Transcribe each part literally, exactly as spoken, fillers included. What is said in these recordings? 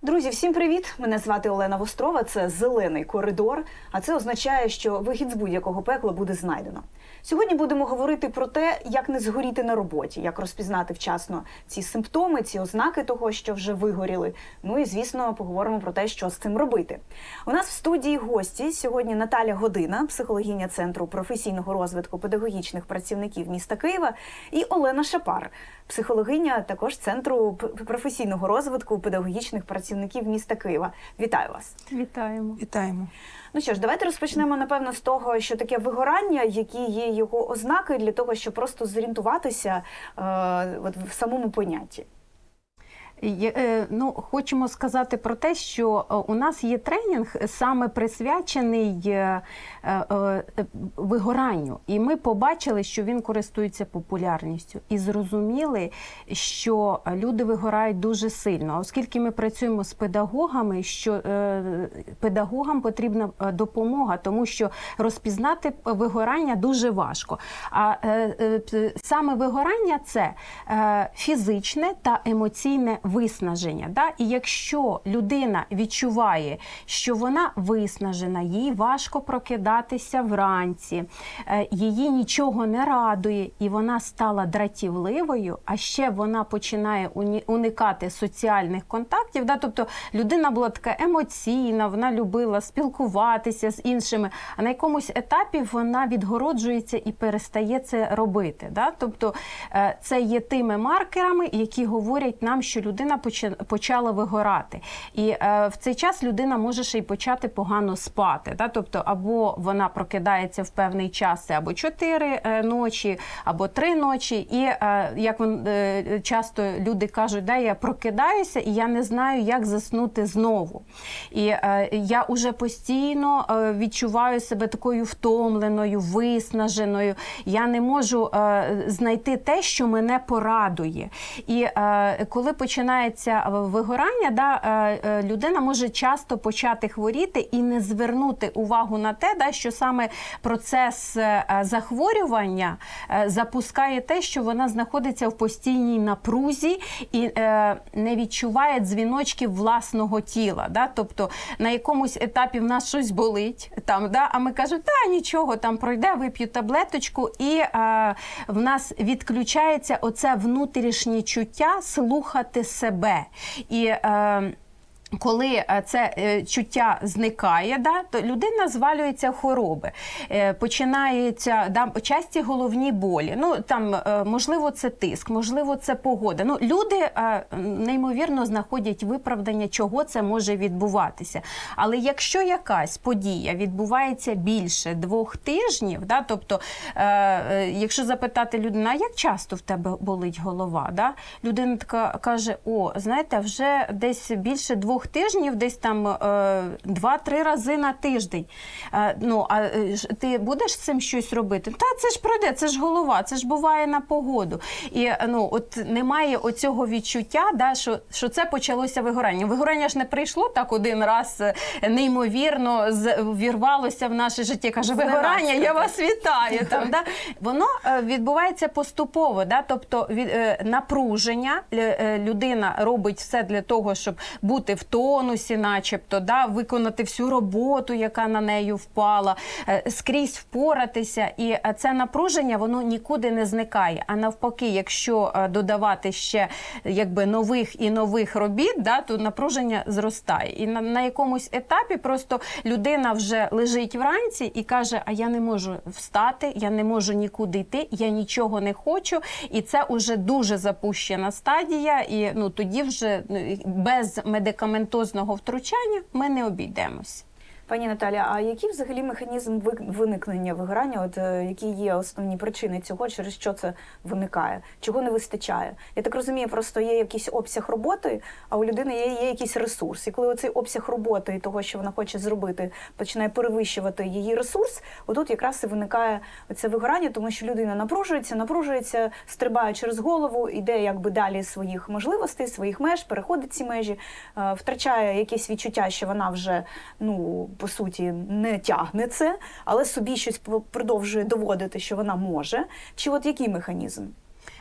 Друзі, всім привіт! Мене звати Олена Вострова, це «Зелений коридор», а це означає, що вихід з будь-якого пекла буде знайдено. Сьогодні будемо говорити про те, як не згоріти на роботі, як розпізнати вчасно ці симптоми, ці ознаки того, що вже вигоріли. Ну і, звісно, поговоримо про те, що з цим робити. У нас в студії гості сьогодні Наталя Година, психологиня Центру професійного розвитку педагогічних працівників міста Києва, і Олена Шапар, психологиня також Центру професійного розвитку педагогічних працівників міста Києва. Вітаю вас! Вітаємо. Вітаємо. Ну що ж, давайте розпочнемо, напевно, з того, що таке вигорання, які є його ознаки, для того, щоб просто зорієнтуватися е, от, в самому понятті. Ну, хочемо сказати про те, що у нас є тренінг саме присвячений вигоранню. І ми побачили, що він користується популярністю. І зрозуміли, що люди вигорають дуже сильно. Оскільки ми працюємо з педагогами, що педагогам потрібна допомога, тому що розпізнати вигорання дуже важко. А саме вигорання – це фізичне та емоційне виснаження. Да? І якщо людина відчуває, що вона виснажена, їй важко прокидатися вранці, її нічого не радує, і вона стала дратівливою, а ще вона починає уникати соціальних контактів, да? Тобто людина була така емоційна, вона любила спілкуватися з іншими, а на якомусь етапі вона відгороджується і перестає це робити. Да? Тобто це є тими маркерами, які говорять нам, що людина почала вигорати. І е, в цей час людина може ще й почати погано спати. Да? Тобто або вона прокидається в певний час, або чотири е, ночі, або три ночі. І е, як вон, е, часто люди кажуть, да, я прокидаюся і я не знаю, як заснути знову. І е, я уже постійно е, відчуваю себе такою втомленою, виснаженою. Я не можу е, знайти те, що мене порадує. І е, коли починається вигорання, да, людина може часто почати хворіти і не звернути увагу на те, да, що саме процес захворювання запускає те, що вона знаходиться в постійній напрузі і не відчуває дзвіночків власного тіла. Да? Тобто на якомусь етапі в нас щось болить, там, да? А ми кажемо, та нічого, там пройде, вип'ю таблеточку, і а, в нас відключається оце внутрішнє чуття слухати себе. І е, коли це чуття зникає, да, то людина звалюється в хвороби. Починаються да, часті головні болі. Ну, там, можливо, це тиск, можливо, це погода. Ну, люди неймовірно знаходять виправдання, чого це може відбуватися. Але якщо якась подія відбувається більше двох тижнів, да, тобто, якщо запитати людину, а як часто в тебе болить голова? Да? Людина така каже, о, знаєте, вже десь більше двох тижнів, десь там два-три рази на тиждень. Ну, а ти будеш з цим щось робити? Та це ж пройде, це ж голова, це ж буває на погоду. І ну, от немає оцього відчуття, да, що, що це почалося вигорання. Вигорання ж не прийшло так один раз неймовірно, вірвалося в наше життя. Каже, вигорання, я вас вітаю. Там, да? Воно відбувається поступово, да? Тобто від, напруження, людина робить все для того, щоб бути в тонусі, начебто, да, виконати всю роботу, яка на неї впала, скрізь впоратися. І це напруження, воно нікуди не зникає. А навпаки, якщо додавати ще якби нових і нових робіт, да, то напруження зростає. І на, на якомусь етапі просто людина вже лежить вранці і каже, а я не можу встати, я не можу нікуди йти, я нічого не хочу. І це вже дуже запущена стадія, і ну, тоді вже без медикаментозного втручання ми не обійдемось. Пані Наталя, а який взагалі механізм виникнення вигорання, от які є основні причини цього, через що це виникає? Чого не вистачає? Я так розумію, просто є якийсь обсяг роботи, а у людини є, є якийсь ресурс. І коли оцей обсяг роботи і того, що вона хоче зробити, починає перевищувати її ресурс, отут якраз і виникає це вигорання, тому що людина напружується, напружується, стрибає через голову, йде якби далі своїх можливостей, своїх меж, переходить ці межі, втрачає якесь відчуття, що вона вже, ну, по суті, не тягне це, але собі щось продовжує доводити, що вона може. Чи от який механізм?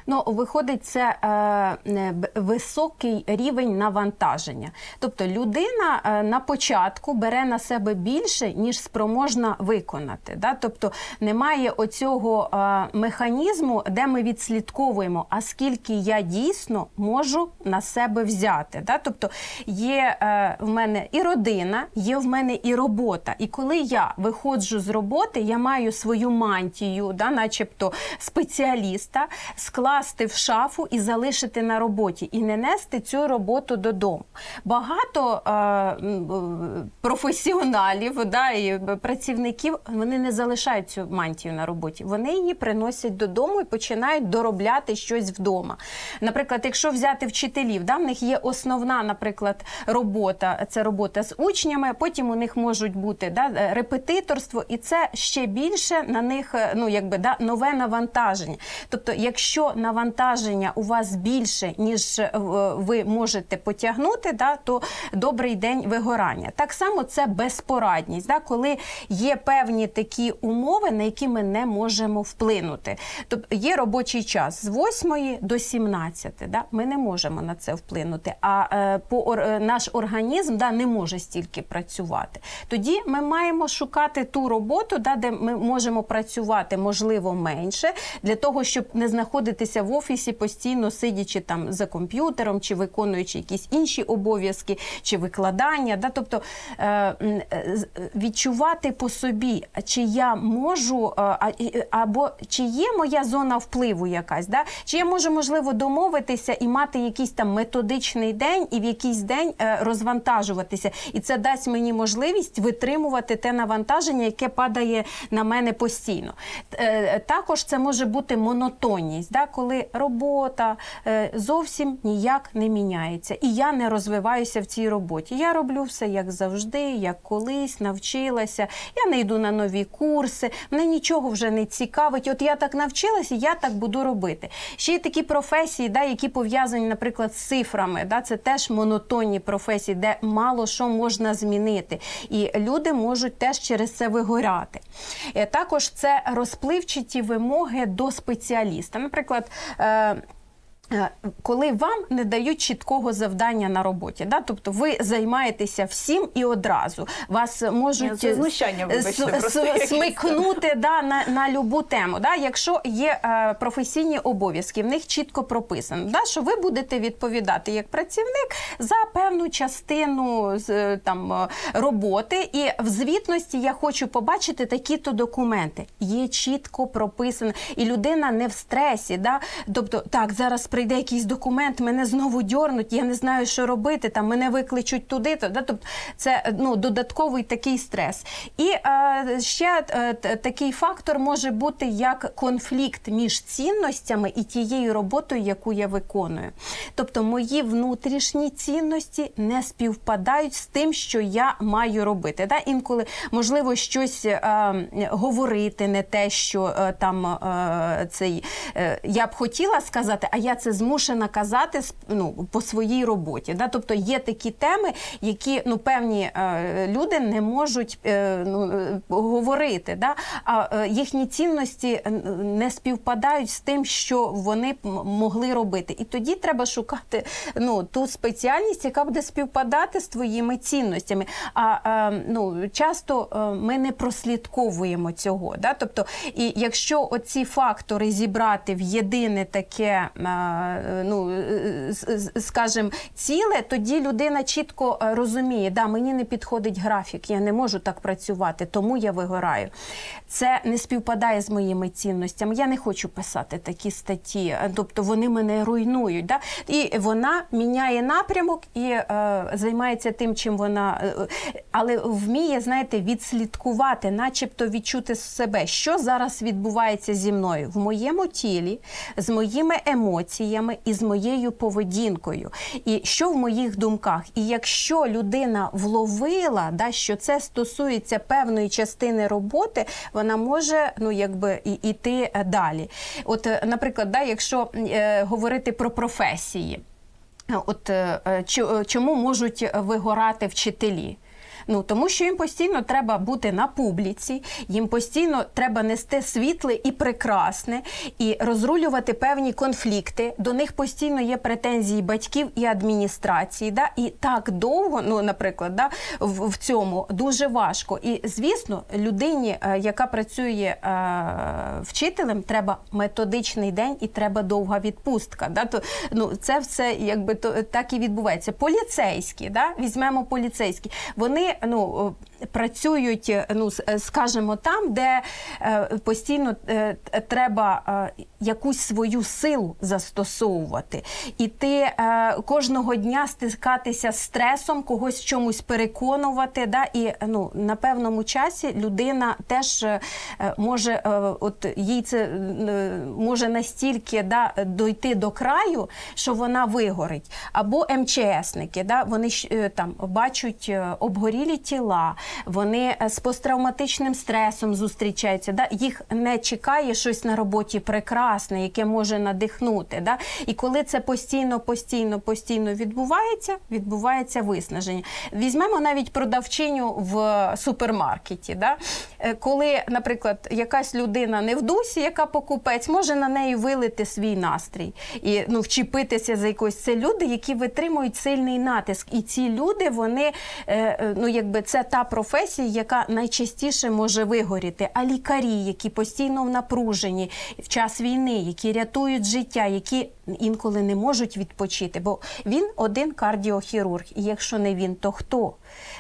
Ну, виходить, це е, високий рівень навантаження. Тобто людина е, на початку бере на себе більше, ніж спроможна виконати. Да? Тобто немає оцього е, механізму, де ми відслідковуємо, а скільки я дійсно можу на себе взяти. Да? Тобто є е, в мене і родина, є в мене і робота. І коли я виходжу з роботи, я маю свою мантію, да, начебто спеціаліста, скласти в шафу і залишити на роботі, і не нести цю роботу додому. Багато е, професіоналів, да, і працівників, вони не залишають цю мантію на роботі. Вони її приносять додому і починають доробляти щось вдома. Наприклад, якщо взяти вчителів, да, в них є основна, наприклад, робота, це робота з учнями, потім у них можуть бути, да, репетиторство, і це ще більше на них, ну, якби, да, нове навантаження. Тобто, якщо навантаження у вас більше, ніж ви можете потягнути, да, то добрий день вигорання. Так само це безпорадність, да, коли є певні такі умови, на які ми не можемо вплинути. Тобто є робочий час з восьмої до сімнадцяти, да, ми не можемо на це вплинути, а е, по, ор, наш організм, да, не може стільки працювати. Тоді ми маємо шукати ту роботу, да, де ми можемо працювати, можливо, менше, для того, щоб не знаходитися в офісі постійно, сидячи там за комп'ютером, чи виконуючи якісь інші обов'язки, чи викладання. Да? Тобто е, відчувати по собі, чи я можу, е, або чи є моя зона впливу якась, да? Чи я можу, можливо, домовитися і мати якийсь там методичний день, і в якийсь день е, розвантажуватися. І це дасть мені можливість витримувати те навантаження, яке падає на мене постійно. Е, також це може бути монотонність, да? Коли робота е, зовсім ніяк не міняється. І я не розвиваюся в цій роботі. Я роблю все як завжди, як колись, навчилася. Я не йду на нові курси, мене нічого вже не цікавить. От я так навчилася, я так буду робити. Ще є такі професії, да, які пов'язані, наприклад, з цифрами. Да? Це теж монотонні професії, де мало що можна змінити. І люди можуть теж через це вигоряти. Також це розпливчаті вимоги до спеціаліста. Наприклад, е коли вам не дають чіткого завдання на роботі, да? Тобто ви займаєтеся всім і одразу. Вас можуть Це знущання, вибачте, просто смикнути, да, на, на любу тему. Да? Якщо є е, професійні обов'язки, в них чітко прописано, да, що ви будете відповідати як працівник за певну частину з, там, роботи, і в звітності я хочу побачити такі-то документи. Є чітко прописано, і людина не в стресі. Да? Тобто, так, зараз прийде якийсь документ, мене знову дьорнуть, я не знаю, що робити, там мене викличуть туди, то, да? Тобто це, ну, додатковий такий стрес. І е, ще е, такий фактор може бути як конфлікт між цінностями і тією роботою, яку я виконую. Тобто мої внутрішні цінності не співпадають з тим, що я маю робити. Да? Інколи, можливо, щось е, говорити, не те, що е, там е, цей, е, я б хотіла сказати, а я це змушена казати, ну, по своїй роботі. Да? Тобто є такі теми, які, ну, певні е, люди не можуть е, ну, е, говорити, да? А е, їхні цінності не співпадають з тим, що вони б могли робити. І тоді треба шукати, ну, ту спеціальність, яка буде співпадати з твоїми цінностями. А е, ну, часто е, ми не прослідковуємо цього. Да? Тобто, і якщо оці фактори зібрати в єдине таке, ну, скажімо, ціле, тоді людина чітко розуміє, да, мені не підходить графік, я не можу так працювати, тому я вигораю. Це не співпадає з моїми цінностями, я не хочу писати такі статті, тобто вони мене руйнують. Да? І вона міняє напрямок і е, займається тим, чим вона, е, але вміє, знаєте, відслідкувати, начебто відчути себе, що зараз відбувається зі мною в моєму тілі, з моїми емоціями і з моєю поведінкою. І що в моїх думках. І якщо людина вловила, да, що це стосується певної частини роботи, вона може, ну, якби, і, іти далі. От, наприклад, да, якщо е, говорити про професії, от е, чому можуть вигорати вчителі? Ну, тому що їм постійно треба бути на публіці, їм постійно треба нести світле і прекрасне, і розрулювати певні конфлікти. До них постійно є претензії батьків і адміністрації. Да? І так довго, ну, наприклад, да, в, в цьому дуже важко. І, звісно, людині, яка працює е, вчителем, треба методичний день і треба довга відпустка. Да? То, ну, це все якби то, так і відбувається. Поліцейські, да? Візьмемо поліцейські. Вони, ну, працюють, ну, скажімо, там, де е, постійно е, треба е, якусь свою силу застосовувати. І ти е, кожного дня стикатися з стресом, когось в чомусь переконувати. Да? І, ну, на певному часі людина теж е, може, е, от їй це е, може настільки, да, дойти до краю, що вона вигорить. Або ем че есники, да? Вони е, там бачать обгорілі тіла, вони з посттравматичним стресом зустрічаються, да? Їх не чекає щось на роботі прекрасне, яке може надихнути. Да? І коли це постійно, постійно, постійно відбувається, відбувається виснаження. Візьмемо навіть продавчиню в супермаркеті. Да? Коли, наприклад, якась людина не в дусі, яка покупець, може на неї вилити свій настрій і, ну, вчепитися за якось. Це люди, які витримують сильний натиск. І ці люди, вони, ну, якби це та професія, яка найчастіше може вигоріти. А лікарі, які постійно в напруженні в час війни, які рятують життя, які інколи не можуть відпочити, бо він один кардіохірург. І якщо не він, то хто?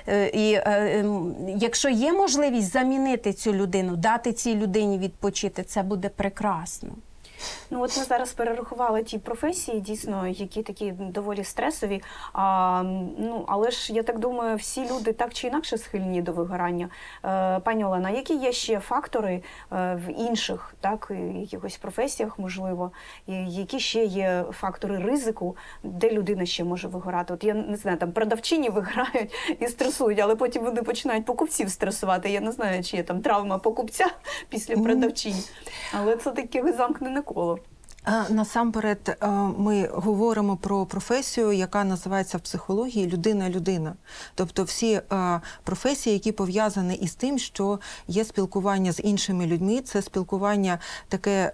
І е, якщо є можливість замінити цю людину, дати цій людині відпочити, це буде прекрасно. Ну, от ми зараз перерахували ті професії, дійсно, які такі доволі стресові. А, ну, але ж, я так думаю, всі люди так чи інакше схильні до вигорання. Е, пані Олена, які є ще фактори е, в інших, так, якихось професіях, можливо, і які ще є фактори ризику, де людина ще може вигорати? От я не знаю, там продавчині виграють і стресують, але потім вони починають покупців стресувати. Я не знаю, чи є там травма покупця після продавчині. Але це таке замкнене коло. Насамперед, ми говоримо про професію, яка називається в психології «людина-людина». Тобто всі професії, які пов'язані із тим, що є спілкування з іншими людьми, це спілкування таке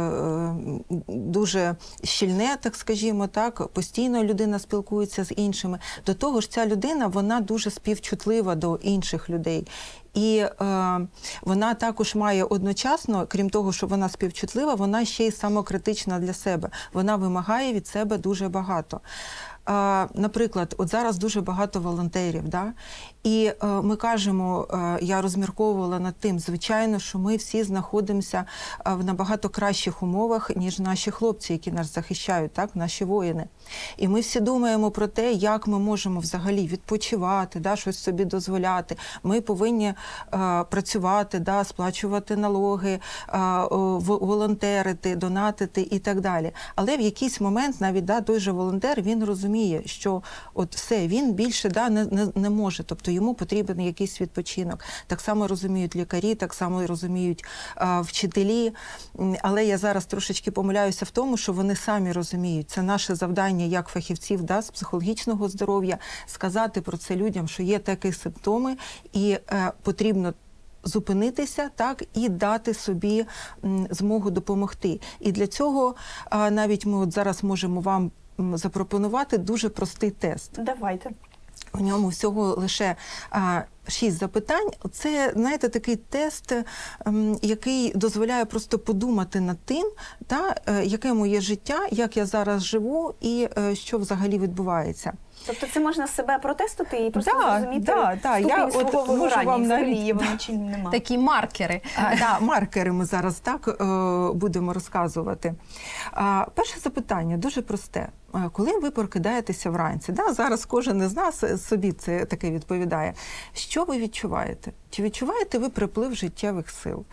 дуже щільне, так скажімо, так, постійно людина спілкується з іншими. До того ж, ця людина, вона дуже співчутлива до інших людей. І е, вона також має одночасно, крім того, що вона співчутлива, вона ще й самокритична для себе. Вона вимагає від себе дуже багато. Е, наприклад, от зараз дуже багато волонтерів, да? І е, ми кажемо, е, я розмірковувала над тим, звичайно, що ми всі знаходимося в набагато кращих умовах, ніж наші хлопці, які нас захищають, так, наші воїни. І ми всі думаємо про те, як ми можемо взагалі відпочивати, да, щось собі дозволяти. Ми повинні е, працювати, да, сплачувати налоги, е, волонтерити, донатити і так далі. Але в якийсь момент навіть, да, той же волонтер, він розуміє, що от все, він більше, да, не, не, не може, тобто йому потрібен якийсь відпочинок. Так само розуміють лікарі, так само розуміють е, вчителі. Але я зараз трошечки помиляюся в тому, що вони самі розуміють. Це наше завдання як фахівців, да, з психологічного здоров'я, сказати про це людям, що є такі симптоми і е, потрібно зупинитися, так, і дати собі м, змогу допомогти. І для цього е, навіть ми от зараз можемо вам м, запропонувати дуже простий тест. Давайте. У ньому всього лише а, шість запитань. Це, знаєте, такий тест, ем, який дозволяє просто подумати над тим, та, е, яке моє життя, як я зараз живу і е, що взагалі відбувається. Тобто це можна себе протестити і просто да, зрозуміти да, да. ступінь Я свого от можу вигорання, вам взагалі навіть, є воно да. чи нема. Такі маркери. А, да, маркери ми зараз так е, будемо розказувати. А, перше запитання дуже просте. Коли ви прокидаєтеся вранці, да, зараз кожен із нас собі це таке відповідає, що ви відчуваєте? Чи відчуваєте ви приплив життєвих сил?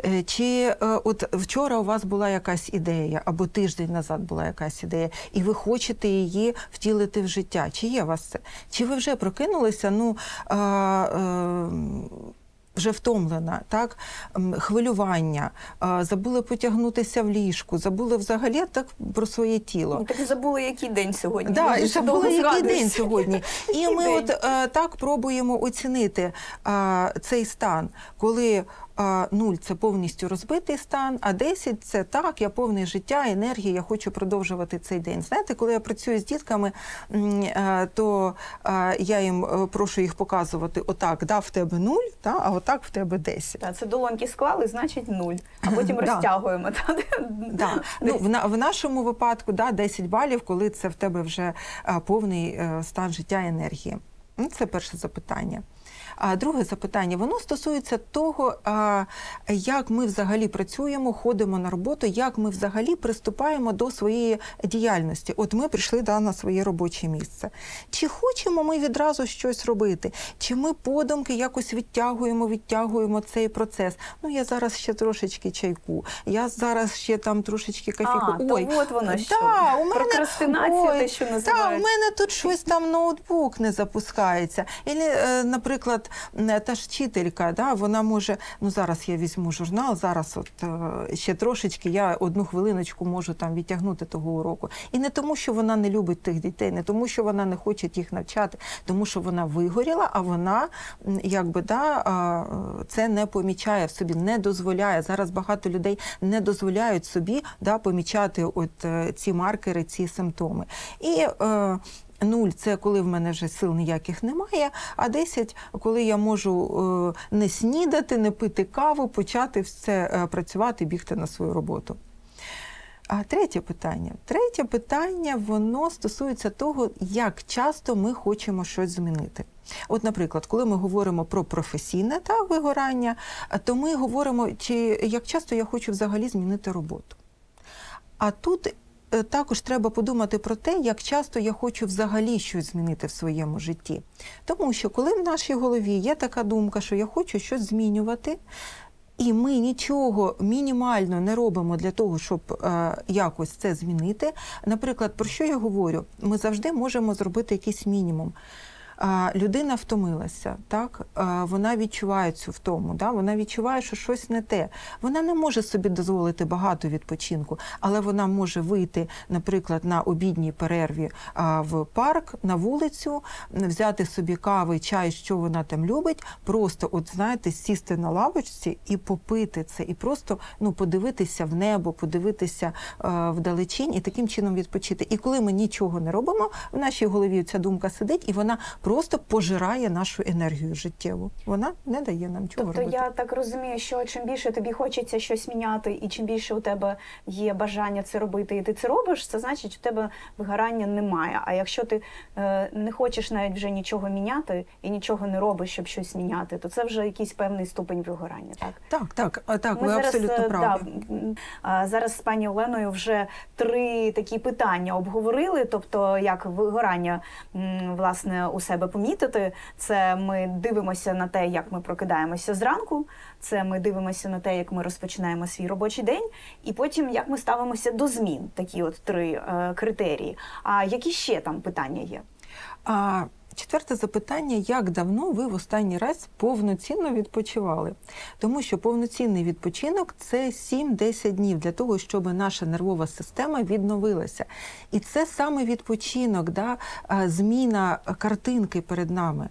Чи от вчора у вас була якась ідея, або тиждень назад була якась ідея, і ви хочете її втілити в життя? Чи є у вас це? Чи ви вже прокинулися, ну, а, а, вже втомлена, так, хвилювання, забули потягнутися в ліжку, забули взагалі так про своє тіло. І так забули, який день сьогодні. Да, і забули, який день сьогодні. І ми день? от а, так пробуємо оцінити а, цей стан, коли а, нуль – це повністю розбитий стан, а десять – це так, я повний життя, енергії, я хочу продовжувати цей день. Знаєте, коли я працюю з дітками, а, то а, я їм прошу їх показувати отак, да, в тебе нуль, та, а отак в тебе десять. Так, це долоньки склали, значить нуль, а потім Да. розтягуємо. Да. Ну, в, на, в нашому випадку да, десять балів, коли це в тебе вже а, повний а, стан життя і енергії. Ну, це перше запитання. А друге запитання, воно стосується того, а, як ми взагалі працюємо, ходимо на роботу, як ми взагалі приступаємо до своєї діяльності. От ми прийшли да, на своє робоче місце. Чи хочемо ми відразу щось робити? Чи ми подумки якось відтягуємо, відтягуємо цей процес? Ну, я зараз ще трошечки чайку, я зараз ще там трошечки кофійку. А, Ой, то от воно що. да, у мене, Прокрастинація, ой, те, що та, називають. у мене тут щось там ноутбук не запускається. Ілі, е, наприклад, та ж вчителька, да, вона може, ну зараз я візьму журнал, зараз от е, ще трошечки, я одну хвилиночку можу там відтягнути того уроку. І не тому, що вона не любить тих дітей, не тому, що вона не хоче їх навчати, тому що вона вигоріла, а вона, якби, да, е, це не помічає в собі, не дозволяє. Зараз багато людей не дозволяють собі, да, помічати от е, ці маркери, ці симптоми. І е, нуль – це коли в мене вже сил ніяких немає, а десять – коли я можу е, не снідати, не пити каву, почати все е, працювати, бігти на свою роботу. А третє питання. Третє питання, воно стосується того, як часто ми хочемо щось змінити. От, наприклад, коли ми говоримо про професійне та, вигорання, то ми говоримо, чи як часто я хочу взагалі змінити роботу. А тут також треба подумати про те, як часто я хочу взагалі щось змінити в своєму житті. Тому що коли в нашій голові є така думка, що я хочу щось змінювати, і ми нічого мінімально не робимо для того, щоб е, якось це змінити. Наприклад, про що я говорю? Ми завжди можемо зробити якийсь мінімум. Людина втомилася, так? Вона відчуває цю втому, да? Вона відчуває, що щось не те. Вона не може собі дозволити багато відпочинку, але вона може вийти, наприклад, на обідній перерві в парк, на вулицю, взяти собі кави, чай, що вона там любить, просто, от знаєте, сісти на лавочці і попити це, і просто, ну, подивитися в небо, подивитися вдалечінь і таким чином відпочити. І коли ми нічого не робимо, в нашій голові ця думка сидить, і вона просто пожирає нашу енергію життєву. Вона не дає нам чого тобто, робити. Я так розумію, що чим більше тобі хочеться щось міняти, і чим більше у тебе є бажання це робити, і ти це робиш, це значить, у тебе вигорання немає. А якщо ти е, не хочеш навіть вже нічого міняти і нічого не робиш, щоб щось міняти, то це вже якийсь певний ступень вигорання, так? Так, так, так, Ми ви зараз, абсолютно праві. Да, зараз з пані Оленою вже три такі питання обговорили, тобто як вигорання, власне, у себе помітити. Це ми дивимося на те, як ми прокидаємося зранку, це ми дивимося на те, як ми розпочинаємо свій робочий день, і потім, як ми ставимося до змін, такі от три е, критерії. А які ще там питання є? А... Четверте запитання, як давно ви в останній раз повноцінно відпочивали? Тому що повноцінний відпочинок – це сім-десять днів для того, щоб наша нервова система відновилася. І це саме відпочинок, да, зміна картинки перед нами.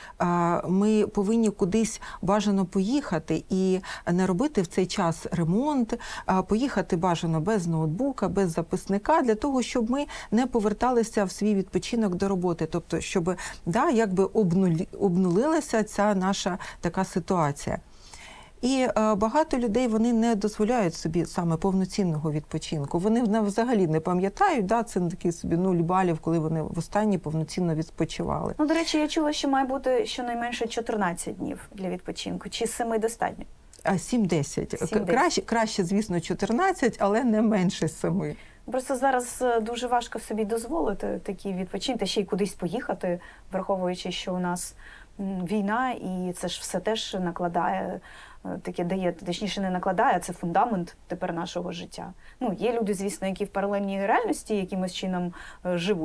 Ми повинні кудись бажано поїхати і не робити в цей час ремонт, поїхати бажано без ноутбука, без записника, для того, щоб ми не поверталися в свій відпочинок до роботи. Тобто, щоб, да, якби обнулі, обнулилася ця наша така ситуація. І е, багато людей, вони не дозволяють собі саме повноцінного відпочинку. Вони взагалі не пам'ятають, да, це такі собі нуль балів, коли вони востаннє повноцінно відпочивали. Ну, до речі, я чула, що має бути щонайменше чотирнадцять днів для відпочинку. Чи семи достатньо? А сім-десять. Краще, краще, звісно, чотирнадцять, але не менше семи. Просто зараз дуже важко собі дозволити такі відпочинки, ще й кудись поїхати, враховуючи, що у нас війна, і це ж все теж накладає, таке дає, точніше не накладає, це фундамент тепер нашого життя. Ну, є люди, звісно, які в паралельній реальності якимось чином живуть,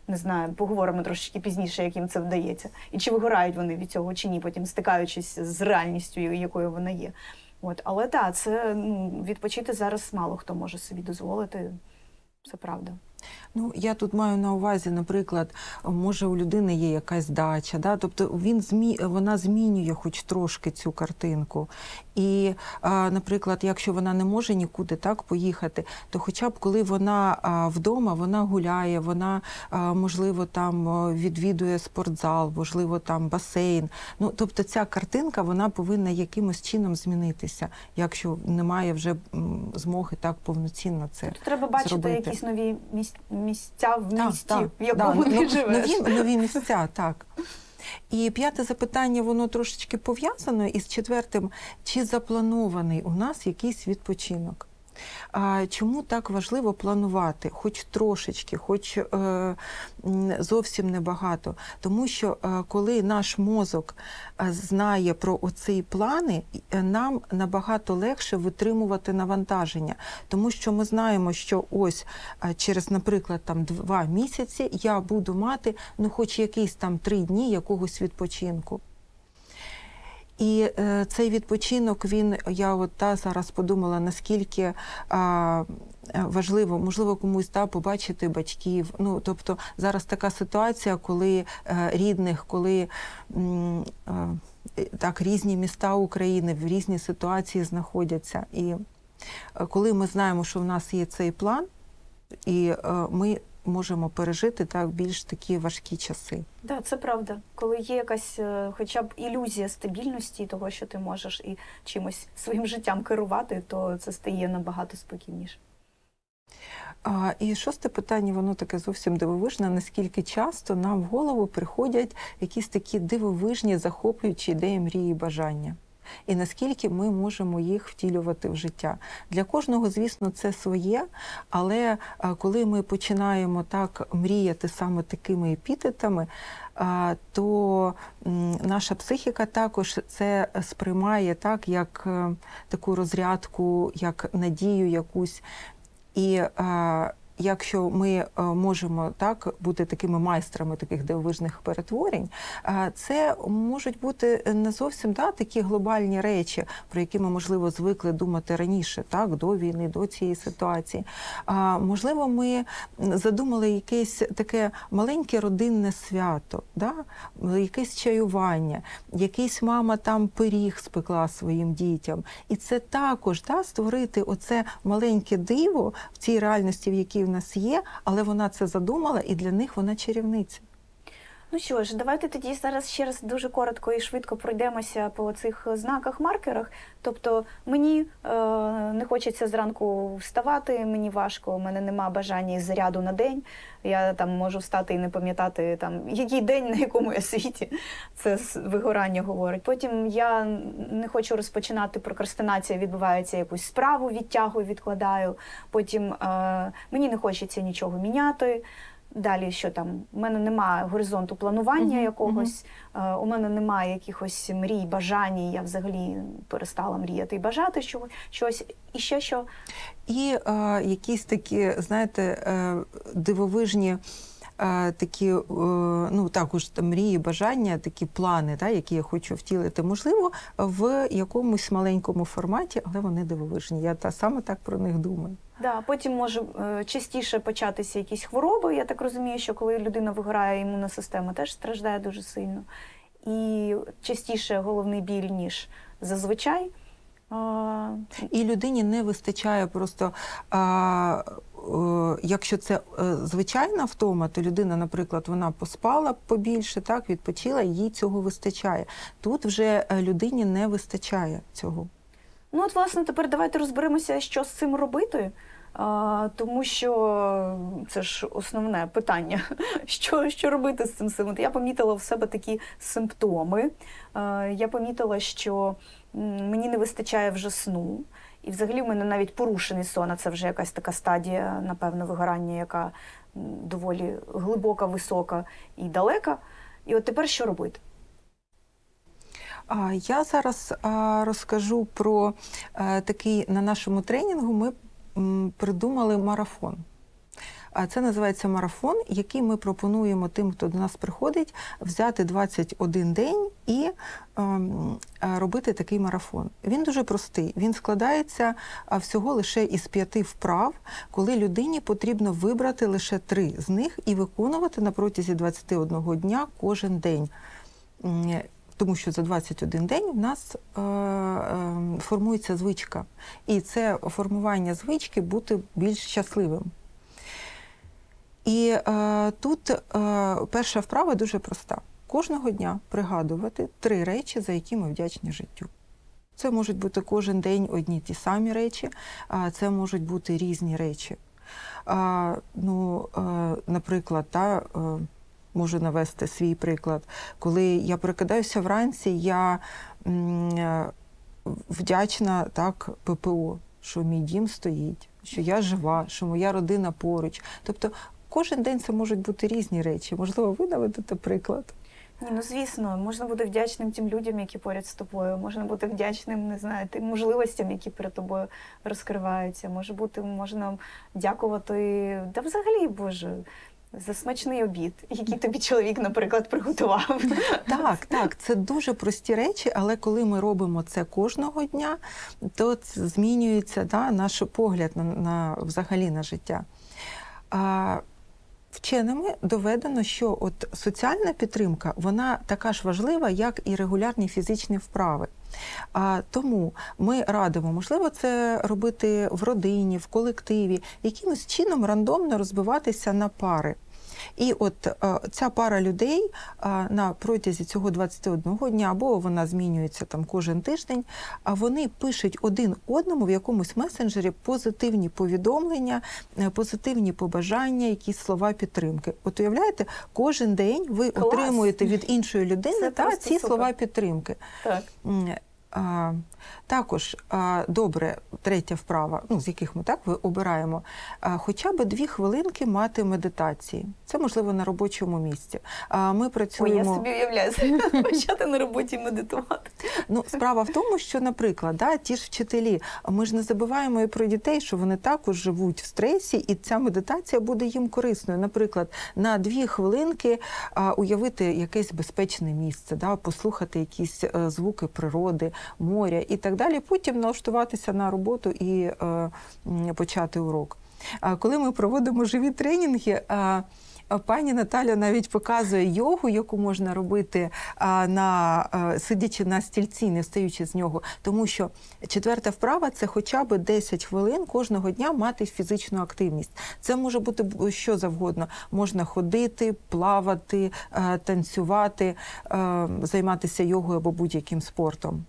Не знаю, поговоримо трошечки пізніше, як їм це вдається. І чи вигорають вони від цього, чи ні, потім стикаючись з реальністю, якою вона є. От. Але так, це ну, відпочити зараз мало хто може собі дозволити, це правда. Ну, я тут маю на увазі, наприклад, може у людини є якась дача, да? Тобто він змі... вона змінює хоч трошки цю картинку. І, а, наприклад, якщо вона не може нікуди так поїхати, то хоча б коли вона а, вдома, вона гуляє, вона, а, можливо, там відвідує спортзал, можливо, там басейн. Ну, тобто ця картинка, вона повинна якимось чином змінитися, якщо немає вже змоги так повноцінно це Тобто треба бачити зробити. Якісь нові місця. Місця в місті, так, в якому так, ти ну, живеш. Нові, нові місця, так. І п'яте запитання, воно трошечки пов'язано із четвертим. Чи запланований у нас якийсь відпочинок? А чому так важливо планувати? Хоч трошечки, хоч е, зовсім небагато. Тому що е, коли наш мозок е, знає про оці плани, е, нам набагато легше витримувати навантаження. Тому що ми знаємо, що ось е, через, наприклад, там два місяці я буду мати, ну, хоч якісь там три дні якогось відпочинку. І е, цей відпочинок, він, я от та зараз подумала, наскільки а, важливо, можливо, комусь та, побачити батьків. Ну, тобто зараз така ситуація, коли е, рідних, коли м, е, так, різні міста України в різні ситуації знаходяться. І е, коли ми знаємо, що в нас є цей план, і е, ми можемо пережити так більш такі важкі часи. Так, да, це правда. Коли є якась хоча б ілюзія стабільності того, що ти можеш і чимось своїм життям керувати, то це стає набагато спокійніше. А, і шосте питання, воно таке зовсім дивовижне. Наскільки часто нам в голову приходять якісь такі дивовижні, захоплюючі ідеї, мрії, бажання? І наскільки ми можемо їх втілювати в життя. Для кожного, звісно, це своє, але коли ми починаємо так мріяти саме такими епітетами, то наша психіка також це сприймає так, як таку розрядку, як надію якусь. І якщо ми можемо так бути такими майстрами таких дивовижних перетворень, це можуть бути не зовсім да, такі глобальні речі, про які ми, можливо, звикли думати раніше, так, до війни, до цієї ситуації. А, можливо, ми задумали якесь таке маленьке родинне свято, да, якесь чаювання, якийсь мама там пиріг спекла своїм дітям. І це також да, створити оце маленьке диво в цій реальності, в якій в нас є, але вона це задумала, і для них вона чарівниця. Ну що ж, давайте тоді зараз ще раз дуже коротко і швидко пройдемося по цих знаках-маркерах. Тобто мені е, не хочеться зранку вставати, мені важко, у мене нема бажання і заряду на день. Я там можу встати і не пам'ятати, там, який день, на якому я світі. Це вигорання говорить. Потім я не хочу розпочинати, прокрастинація, відбувається, якусь справу відтягую, відкладаю. Потім е, мені не хочеться нічого міняти. Далі, що там, у мене немає горизонту планування uh-huh, якогось, uh-huh. у мене немає якихось мрій, бажань, я взагалі перестала мріяти і бажати щось. І ще що? І е, якісь такі, знаєте, е, дивовижні е, такі, е, ну також там, мрії, бажання, такі плани, та, які я хочу втілити, можливо, в якомусь маленькому форматі, але вони дивовижні. Я та саме так про них думаю. Да, потім може частіше початися якісь хвороби. Я так розумію, що коли людина вигорає, імунна система теж страждає дуже сильно. І частіше головний біль, ніж зазвичай. І людині не вистачає просто, а, якщо це звичайна втома, то людина, наприклад, вона поспала побільше, так, відпочила, їй цього вистачає. Тут вже людині не вистачає цього. Ну от, власне, тепер давайте розберемося, що з цим робити, а, тому що це ж основне питання, що, що робити з цим всім. Я помітила в себе такі симптоми, а, я помітила, що мені не вистачає вже сну, і взагалі в мене навіть порушений сон, а це вже якась така стадія, напевно, вигорання, яка доволі глибока, висока і далека. І от тепер що робити? Я зараз розкажу про такий, на нашому тренінгу ми придумали марафон. А це називається марафон, який ми пропонуємо тим, хто до нас приходить, взяти двадцять один день і ем, робити такий марафон. Він дуже простий. Він складається всього лише із п'яти вправ, коли людині потрібно вибрати лише три з них і виконувати на протязі двадцяти одного дня кожен день. Тому що за двадцять один день в нас е, е, формується звичка. І це формування звички бути більш щасливим. І е, тут е, перша вправа дуже проста. Кожного дня пригадувати три речі, за які ми вдячні життю. Це можуть бути кожен день одні ті самі речі, а це можуть бути різні речі. А, ну, е, наприклад, та, е, можу навести свій приклад. Коли я прокидаюся вранці, я м, вдячна так, ППО, що мій дім стоїть, що я жива, що моя родина поруч. Тобто кожен день це можуть бути різні речі. Можливо, ви наведете приклад? Ні, ну звісно, можна бути вдячним тим людям, які поряд з тобою, можна бути вдячним, не знаю, тим можливостям, які перед тобою розкриваються, може бути, можна дякувати, та взагалі, Боже, за смачний обід, який тобі чоловік, наприклад, приготував. Так, так, це дуже прості речі, але коли ми робимо це кожного дня, то змінюється да, наш погляд на, на, взагалі на життя. А, вченими доведено, що от соціальна підтримка, вона така ж важлива, як і регулярні фізичні вправи. А, тому ми радимо, можливо, це робити в родині, в колективі, якимось чином рандомно розбиватися на пари. І от а, ця пара людей а, на протязі цього двадцяти одного дня, або вона змінюється там кожен тиждень, а вони пишуть один одному в якомусь месенджері позитивні повідомлення, позитивні побажання, якісь слова підтримки. От уявляєте, кожен день ви Клас. Отримуєте від іншої людини та ці супер. слова підтримки. Так. А, також, а, добре, третя вправа, ну, з яких ми так ви обираємо, а, хоча б дві хвилинки мати медитації. Це, можливо, на робочому місці. А, ми працюємо... Ой, я собі уявляю, почати на роботі медитувати. Ну, справа в тому, що, наприклад, да, ті ж вчителі, ми ж не забуваємо і про дітей, що вони також живуть в стресі, і ця медитація буде їм корисною. Наприклад, на дві хвилинки а, уявити якесь безпечне місце, да, послухати якісь а, звуки природи, моря і так далі, потім налаштуватися на роботу і е, почати урок. А коли ми проводимо живі тренінги, а, пані Наталя навіть показує йогу, яку можна робити а, на, а, сидячи на стільці, не встаючи з нього. Тому що четверта вправа – це хоча б десять хвилин кожного дня мати фізичну активність. Це може бути що завгодно. Можна ходити, плавати, а, танцювати, а, займатися йогою або будь-яким спортом.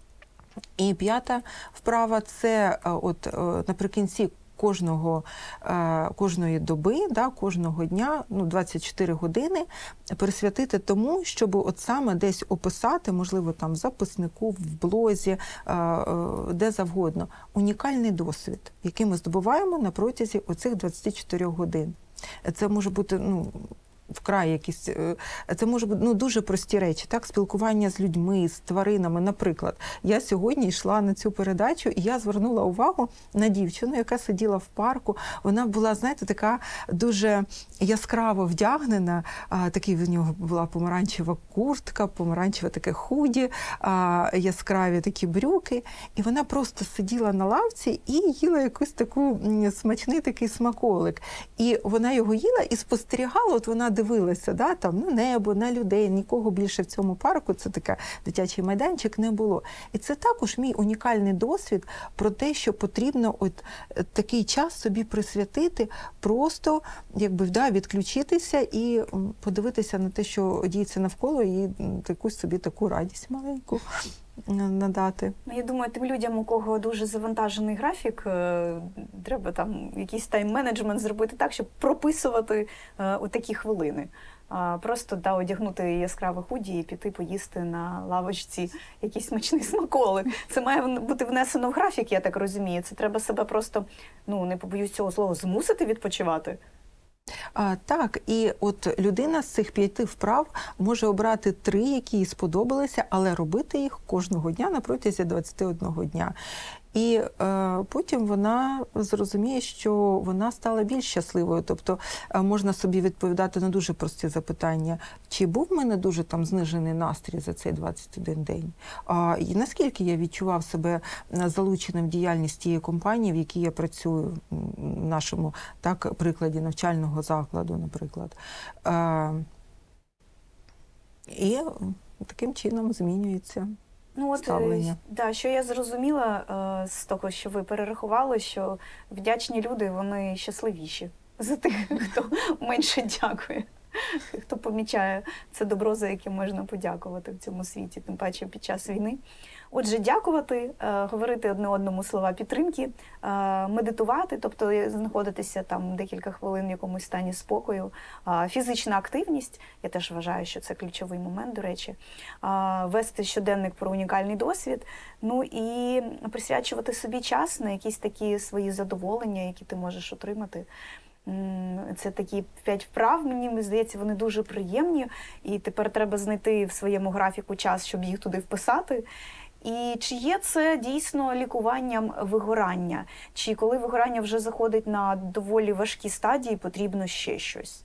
І п'ята вправа – це от наприкінці кожного, кожної доби, да, кожного дня, ну, двадцять чотири години присвятити тому, щоб от саме десь описати, можливо, там в записнику, в блозі, де завгодно, унікальний досвід, який ми здобуваємо на протязі оцих двадцяти чотирьох годин. Це може бути, ну, вкрай якісь, це може бути ну, дуже прості речі, так, спілкування з людьми, з тваринами. Наприклад, я сьогодні йшла на цю передачу, і я звернула увагу на дівчину, яка сиділа в парку. Вона була, знаєте, така дуже яскраво вдягнена, а, такий в нього була помаранчева куртка, помаранчеве таке худі, а, яскраві такі брюки, і вона просто сиділа на лавці і їла якусь таку смачний такий смаколик. І вона його їла і спостерігала, от вона дивилася, да, там, на небо, на людей, нікого більше в цьому парку, це такий дитячий майданчик, не було. І це також мій унікальний досвід про те, що потрібно от такий час собі присвятити, просто якби, да, відключитися і подивитися на те, що діється навколо, і якусь собі таку радість маленьку надати. Я думаю, тим людям, у кого дуже завантажений графік, треба там якийсь тайм-менеджмент зробити так, щоб прописувати отакі хвилини. Просто да, одягнути яскраве худі і піти поїсти на лавочці якийсь смачний смаколик. Це має бути внесено в графік, я так розумію. Це треба себе просто, ну, не побоюсь цього слова, змусити відпочивати. А, так, і от людина з цих п'яти вправ може обрати три, які їй сподобалися, але робити їх кожного дня на протязі двадцяти одного дня. І е, потім вона зрозуміє, що вона стала більш щасливою. Тобто е, можна собі відповідати на дуже прості запитання. Чи був в мене дуже там знижений настрій за цей двадцять один день? А, і наскільки я відчував себе залученим в діяльність тієї компанії, в якій я працюю, в нашому так, прикладі навчального закладу, наприклад. Е, і таким чином змінюється. Ну, от, ставлення. Да, що я зрозуміла е, з того, що ви перерахували, що вдячні люди, вони щасливіші за тих, хто менше дякує, хто помічає це добро, за яке можна подякувати в цьому світі, тим паче під час війни. Отже, дякувати, е, говорити одне одному слова підтримки, е, медитувати, тобто знаходитися там декілька хвилин в якомусь стані спокою, е, фізична активність, я теж вважаю, що це ключовий момент, до речі, е, вести щоденник про унікальний досвід, ну і присвячувати собі час на якісь такі свої задоволення, які ти можеш отримати. Це такі п'ять вправ, мені здається, вони дуже приємні, і тепер треба знайти в своєму графіку час, щоб їх туди вписати. І чи є це дійсно лікуванням вигорання? Чи коли вигорання вже заходить на доволі важкі стадії, потрібно ще щось?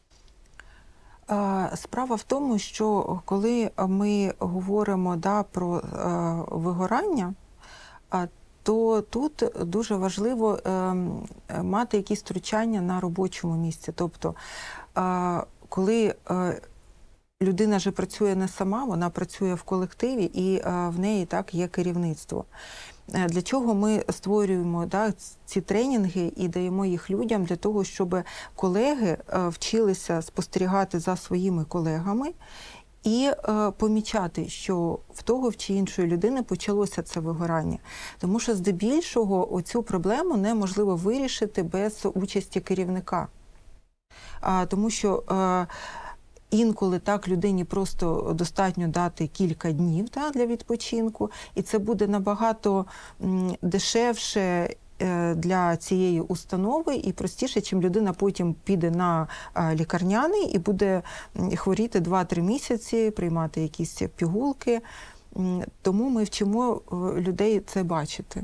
Справа в тому, що коли ми говоримо да, про вигорання, то тут дуже важливо мати якісь втручання на робочому місці. Тобто, коли людина же працює не сама, вона працює в колективі, і в неї так є керівництво. Для чого ми створюємо да, ці тренінги і даємо їх людям? Для того, щоб колеги вчилися спостерігати за своїми колегами і е, помічати, що в того чи іншої людини почалося це вигорання. Тому що здебільшого оцю проблему неможливо вирішити без участі керівника. А, тому що е, інколи так людині просто достатньо дати кілька днів да, для відпочинку, і це буде набагато м, дешевше для цієї установи і простіше, чим людина потім піде на лікарняний і буде хворіти два-три місяці, приймати якісь пігулки. Тому ми вчимо людей це бачити.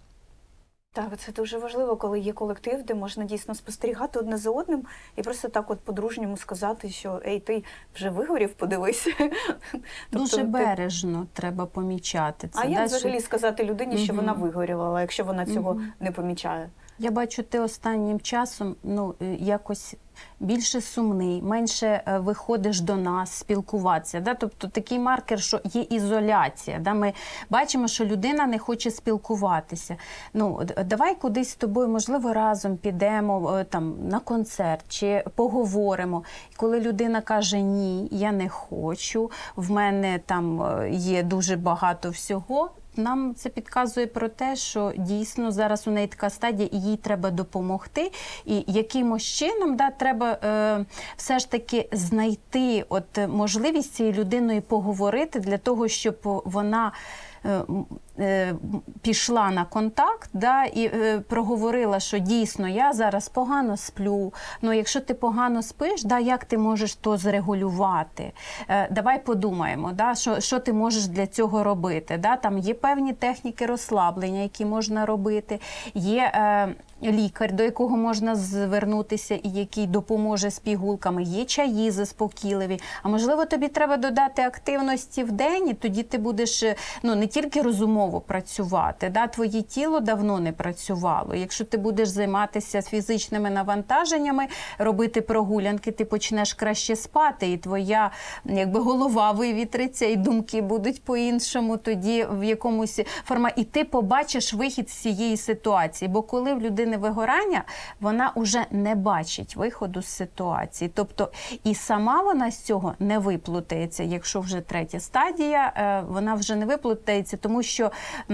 Так, це дуже важливо, коли є колектив, де можна дійсно спостерігати одне за одним і просто так от по-дружньому сказати, що «Ей, ти вже вигорів, подивись». Дуже тобто, бережно ти... треба помічати це. А як да, взагалі що... сказати людині, що угу. вона вигоріла, якщо вона цього угу. не помічає? Я бачу, ти останнім часом ну, якось більше сумний, менше виходиш до нас спілкуватися. Да? Тобто такий маркер, що є ізоляція. Да? Ми бачимо, що людина не хоче спілкуватися. Ну, давай кудись з тобою, можливо, разом підемо там, на концерт чи поговоримо. І коли людина каже «ні, я не хочу, в мене там є дуже багато всього», нам це підказує про те, що дійсно зараз у неї така стадія, і їй треба допомогти. І якимось чином да, треба е, все ж таки знайти от, можливість цією людиною поговорити для того, щоб вона е, е, пішла на контакт да, і е, проговорила, що дійсно я зараз погано сплю. Ну, якщо ти погано спиш, да, як ти можеш то зрегулювати? Е, давай подумаємо, да, що, що ти можеш для цього робити. Да? Там є певні техніки розслаблення, які можна робити. Є е, лікар, до якого можна звернутися і який допоможе з пігулками. Є чаї заспокійливі. А можливо, тобі треба додати активності в день, і тоді ти будеш ну, не тільки розумово працювати, да? Твоє тіло давно не працювало. Якщо ти будеш займатися фізичними навантаженнями, робити прогулянки, ти почнеш краще спати, і твоя якби, голова вивітриться, і думки будуть по-іншому тоді в якомусь форматі. І ти побачиш вихід з цієї ситуації. Бо коли в людини вигорання, вона вже не бачить виходу з ситуації. Тобто і сама вона з цього не виплутається. Якщо вже третя стадія, вона вже не виплутається, тому що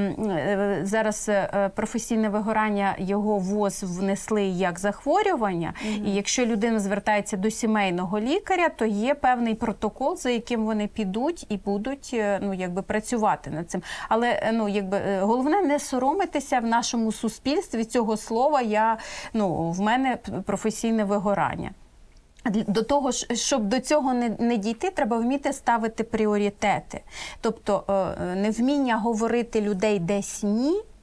зараз професійне вигорання, його ВОЗ внесли як захворювання, mm-hmm. і якщо людина звертається до сімейного лікаря, то є певний протокол, за яким вони підуть і будуть ну, якби, працювати над цим. Але ну, якби, головне не соромитися в нашому суспільстві цього слова, я, ну, в мене професійне вигорання. До того, щоб до цього не, не дійти, треба вміти ставити пріоритети. Тобто невміння говорити людей десь «ні»,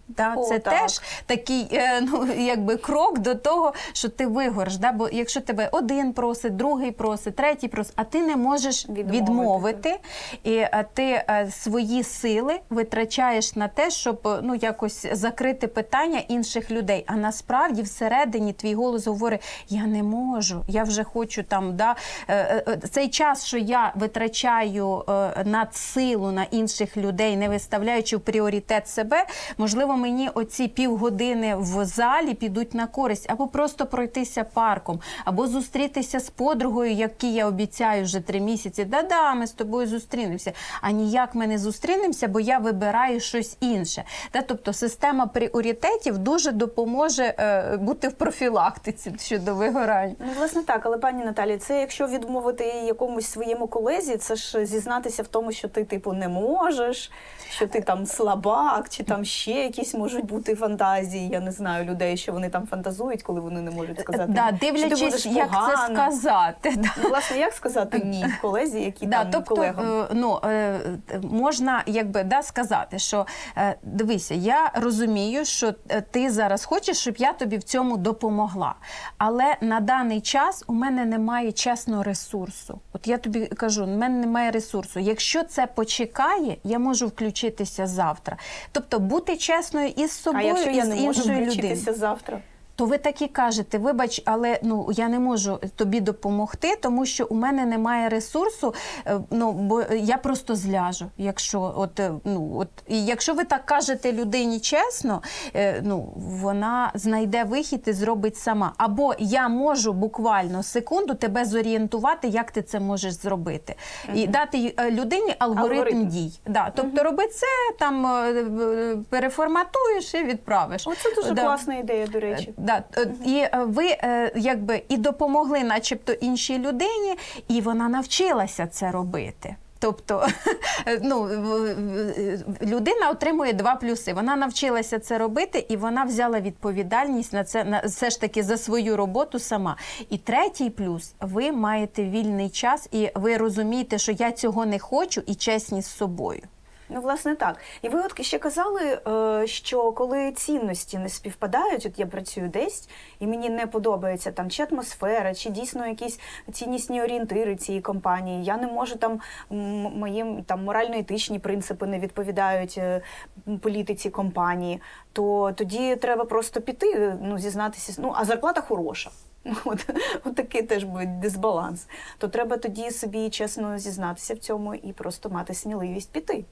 Да, О, це так. теж такий е, ну, якби крок до того, що ти вигориш. Да? Бо якщо тебе один просить, другий просить, третій просить, а ти не можеш Відмовити. відмовити, і е, ти е, свої сили витрачаєш на те, щоб е, ну, якось закрити питання інших людей. А насправді всередині твій голос говорить: я не можу, я вже хочу там, да, е, е, цей час, що я витрачаю е, надсилу на інших людей, не виставляючи в пріоритет себе, можливо, мені оці півгодини в залі підуть на користь, або просто пройтися парком, або зустрітися з подругою, якій я обіцяю вже три місяці. Да-да, ми з тобою зустрінемося. А ніяк ми не зустрінемося, бо я вибираю щось інше. Да, тобто система пріоритетів дуже допоможе е, бути в профілактиці щодо вигорання. Ну, власне, так, але пані Наталі, це якщо відмовити якомусь своєму колезі, це ж зізнатися в тому, що ти, типу, не можеш, що ти там слабак, чи там ще якісь можуть бути фантазії, я не знаю, людей, що вони там фантазують, коли вони не можуть сказати. Да, що ти дивлячись, будеш як погана. це сказати. Да. Ну, власне, як сказати ні колезі, які Да, там тобто, колегам? е, ну, е, можна якби, да, сказати, що е, дивися, я розумію, що е, ти зараз хочеш, щоб я тобі в цьому допомогла. Але на даний час у мене немає чесного ресурсу. От я тобі кажу, у мене немає ресурсу. Якщо це почекає, я можу включитися завтра. Тобто бути чесною із А собою, якщо і я з не можу іншою людиною. включитися завтра? То ви так і кажете: вибач, але ну я не можу тобі допомогти, тому що у мене немає ресурсу. е, Ну бо я просто зляжу. Якщо от е, ну от і якщо ви так кажете людині чесно, е, ну вона знайде вихід і зробить сама. Або я можу буквально секунду тебе зорієнтувати, як ти це можеш зробити, і Мгм. дати е, людині алгоритм, Алгоритм. дій. Да, тобто роби це, там е, е, переформатуєш і відправиш. Оце дуже Да. класна ідея, до речі. Да, е, і е, ви е, якби і допомогли начебто іншій людині, і вона навчилася це робити. Тобто, ну, в- в- людина отримує два плюси. Вона навчилася це робити, і вона взяла відповідальність на це, на все ж таки за свою роботу сама. І третій плюс – ви маєте вільний час, і ви розумієте, що я цього не хочу, і чесні з собою. Ну, власне, так. І ви от ще казали, е, що коли цінності не співпадають, от я працюю десь, і мені не подобається там чи атмосфера, чи дійсно якісь ціннісні орієнтири цієї компанії, я не можу там, м, моїм там морально-етичні принципи не відповідають е, політиці компанії, то тоді треба просто піти, ну, зізнатися, ну, а зарплата хороша. От, от такий теж буде дисбаланс. То треба тоді собі чесно зізнатися в цьому і просто мати сміливість піти.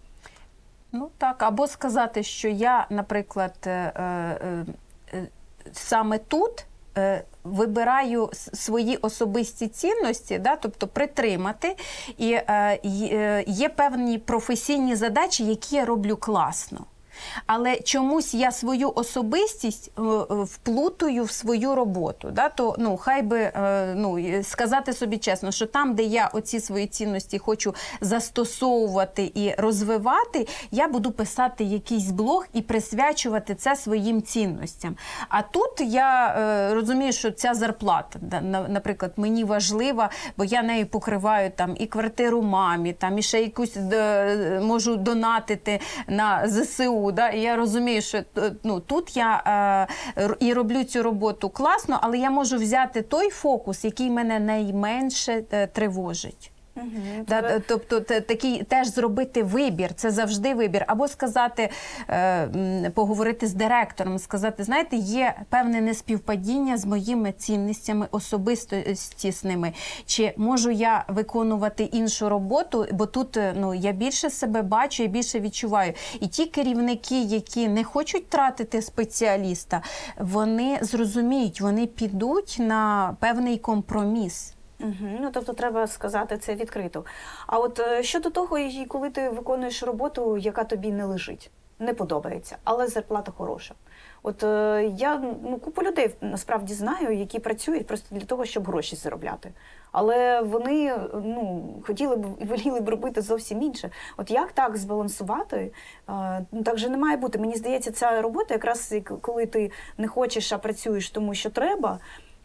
Ну так, або сказати, що я, наприклад, е, е, е, саме тут е, вибираю с- свої особисті цінності, да, тобто притримати, і е, й- е, є певні професійні задачі, які я роблю класно. Але чомусь я свою особистість е, е, вплутую в свою роботу. Да? То, ну, хай би е, ну, і сказати собі чесно, що там, де я оці свої цінності хочу застосовувати і розвивати, я буду писати якийсь блог і присвячувати це своїм цінностям. А тут я е, розумію, що ця зарплата, да, на- наприклад, мені важлива, бо я нею покриваю там і квартиру мамі, там і ще якусь е, можу донатити на зе се у. Да? І я розумію, що е, ну, тут я е, р- і роблю цю роботу класно, але я можу взяти той фокус, який мене найменше е, тривожить. Угу. Да, т- тобто те- такий теж зробити вибір, це завжди вибір. Або сказати, е, м, поговорити з директором, сказати, знаєте, є певне неспівпадіння з моїми цінностями особистісними. Чи можу я виконувати іншу роботу, бо тут е, ну, я більше себе бачу, я більше відчуваю. І ті керівники, які не хочуть тратити спеціаліста, вони зрозуміють, вони підуть на певний компроміс. Угу. Ну, тобто треба сказати це відкрито. А от е, щодо того, і коли ти виконуєш роботу, яка тобі не лежить, не подобається, але зарплата хороша. От е, я ну, купу людей насправді знаю, які працюють просто для того, щоб гроші заробляти. Але вони ну, хотіли б і воліли б робити зовсім інше. От як так збалансувати? Е, ну, так же не має бути. Мені здається, ця робота, якраз коли ти не хочеш, а працюєш тому, що треба,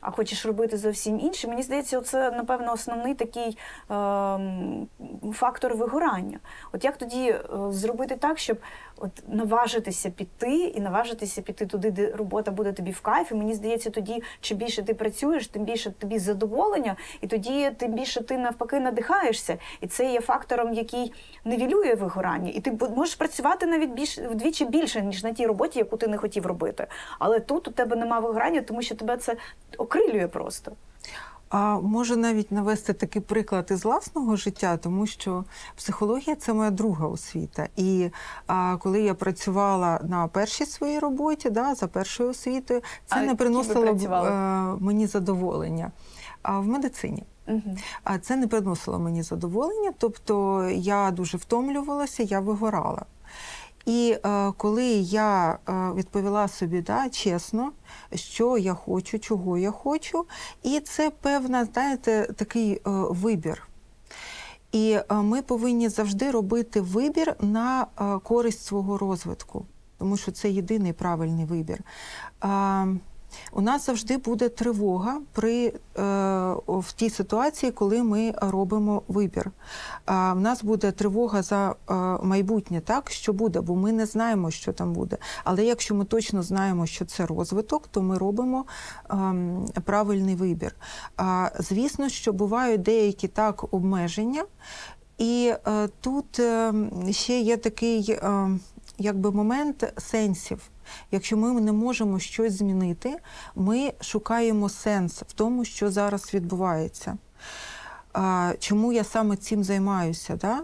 а хочеш робити зовсім інше. Мені здається, це, напевно, основний такий ем, фактор вигорання. От як тоді е, зробити так, щоб от наважитися піти і наважитися піти туди, де робота буде тобі в кайф. І мені здається, тоді, чим більше ти працюєш, тим більше тобі задоволення, і тоді тим більше ти навпаки надихаєшся. І це є фактором, який нівелює вигорання. І ти можеш працювати навіть більш, вдвічі більше, ніж на тій роботі, яку ти не хотів робити. Але тут у тебе нема вигорання, тому що тебе це окрилює просто. А можу навіть навести такий приклад із власного життя, тому що психологія – це моя друга освіта. І а, коли я працювала на першій своїй роботі, да, за першою освітою, це а не приносило а, мені задоволення. А в медицині. Угу. А це не приносило мені задоволення, тобто я дуже втомлювалася, я вигорала. І е, коли я е, відповіла собі, да, чесно, що я хочу, чого я хочу, і це певна, знаєте, такий е, вибір. І е, ми повинні завжди робити вибір на е, користь свого розвитку, тому що це єдиний правильний вибір. Е, У нас завжди буде тривога при, е, в тій ситуації, коли ми робимо вибір. Е, у нас буде тривога за е, майбутнє, так, що буде, бо ми не знаємо, що там буде. Але якщо ми точно знаємо, що це розвиток, то ми робимо е, правильний вибір. Е, звісно, що бувають деякі так обмеження, і е, тут е, ще є такий е, якби момент сенсів. Якщо ми не можемо щось змінити, ми шукаємо сенс в тому, що зараз відбувається. Чому я саме цим займаюся? Да?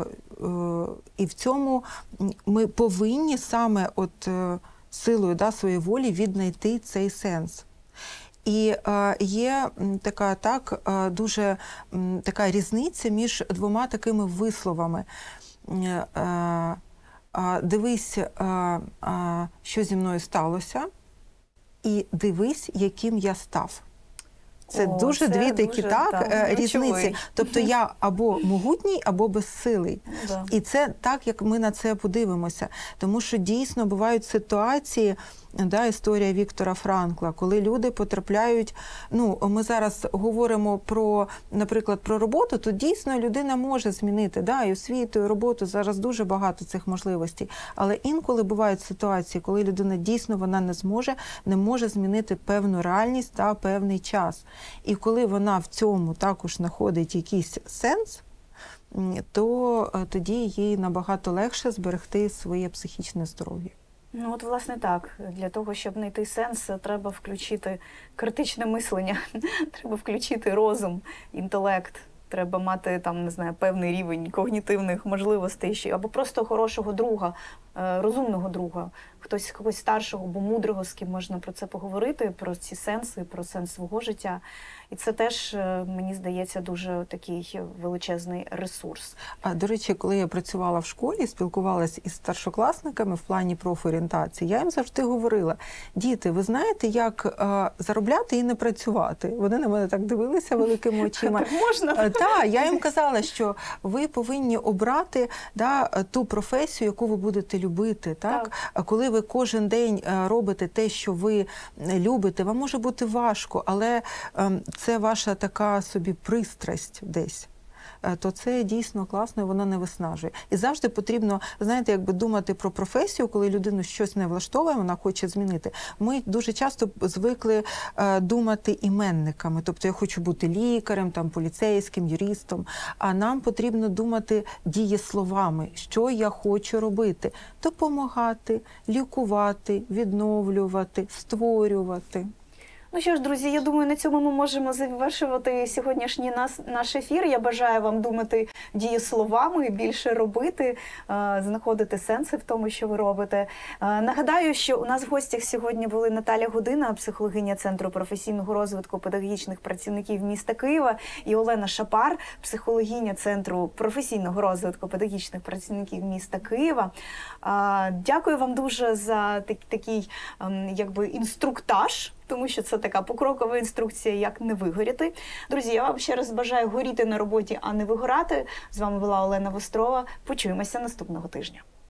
І в цьому ми повинні саме от силою, да, своєї волі віднайти цей сенс. І е, є така так, е, дуже м, така різниця між двома такими висловами. Е, е, Дивись, що зі мною сталося, і дивись, яким я став. Це О, дуже це дві дуже, такі так, так, різниці. ключовий. Тобто я або могутній, або безсилий. Да. І це так, як ми на це подивимося. Тому що дійсно бувають ситуації, да, історія Віктора Франкла, коли люди потрапляють, ну, ми зараз говоримо про, наприклад, про роботу, то дійсно людина може змінити, да, і освіту, і роботу, зараз дуже багато цих можливостей. Але інколи бувають ситуації, коли людина дійсно вона не зможе, не може змінити певну реальність та певний час. І коли вона в цьому також знаходить якийсь сенс, то тоді їй набагато легше зберегти своє психічне здоров'я. Ну от, власне, так. Для того, щоб знайти сенс, треба включити критичне мислення, треба включити розум, інтелект, треба мати, там, не знаю, певний рівень когнітивних можливостей, ще, або просто хорошого друга, розумного друга, хтось когось старшого або мудрого, з ким можна про це поговорити, про ці сенси, про сенс свого життя. І це теж, мені здається, дуже такий величезний ресурс. А, до речі, коли я працювала в школі, спілкувалася із старшокласниками в плані профорієнтації, я їм завжди говорила: діти, ви знаєте, як а, заробляти і не працювати? Вони на мене так дивилися великими очима. Так можна? Так, я їм казала, що ви повинні обрати, да, ту професію, яку ви будете любити. Так? Так. Коли ви кожен день робите те, що ви любите, вам може бути важко, але це ваша така собі пристрасть десь, то це дійсно класно, і воно не виснажує. І завжди потрібно, знаєте, якби думати про професію, коли людину щось не влаштовує, вона хоче змінити. Ми дуже часто звикли е, думати іменниками, тобто я хочу бути лікарем, там, поліцейським, юристом, а нам потрібно думати дієсловами, що я хочу робити. Допомагати, лікувати, відновлювати, створювати. Ну що ж, друзі, я думаю, на цьому ми можемо завершувати сьогоднішній нас, наш ефір. Я бажаю вам думати дієсловами, більше робити, знаходити сенси в тому, що ви робите. Нагадаю, що у нас в гостях сьогодні були Наталя Гудина, психологиня Центру професійного розвитку педагогічних працівників міста Києва, і Олена Шапар, психологиня Центру професійного розвитку педагогічних працівників міста Києва. Дякую вам дуже за такий, якби, інструктаж, тому що це така покрокова інструкція, як не вигоріти. Друзі, я вам ще раз бажаю горіти на роботі, а не вигорати. З вами була Олена Вострова. Почуємося наступного тижня.